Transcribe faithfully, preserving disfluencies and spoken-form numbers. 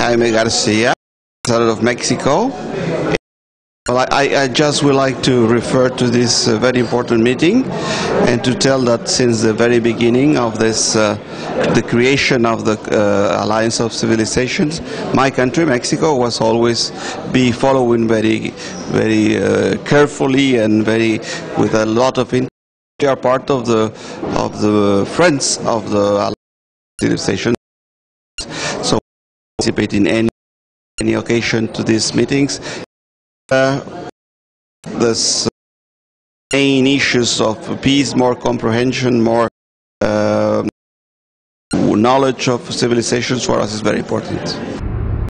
Jaime Garcia, out of Mexico. Well, I, I just would like to refer to this uh, very important meeting and to tell that since the very beginning of this, uh, the creation of the uh, Alliance of Civilizations, my country, Mexico, was always be following very, very uh, carefully and very with a lot of interest. We are part of the of the friends of the Alliance of Civilizations, so participate in any any occasion to these meetings. Uh, this uh, main issues of peace, more comprehension, more uh, knowledge of civilizations for us is very important.